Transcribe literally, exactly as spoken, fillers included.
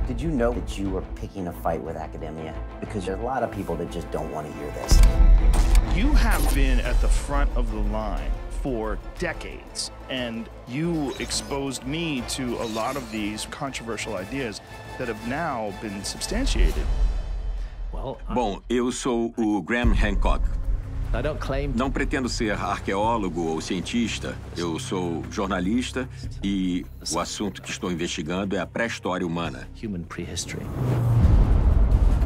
Did you know that you were picking a fight with academia? Because there's a lot of people that just don't want to hear this. You have been at the front of the line for decades, and you exposed me to a lot of these controversial ideas that have now been substantiated. Well, Bom, eu sou o Graham Hancock. I don't claim... Não pretendo ser arqueólogo ou cientista. Eu sou jornalista e o assunto que estou investigando é a pré-história humana. Human prehistory.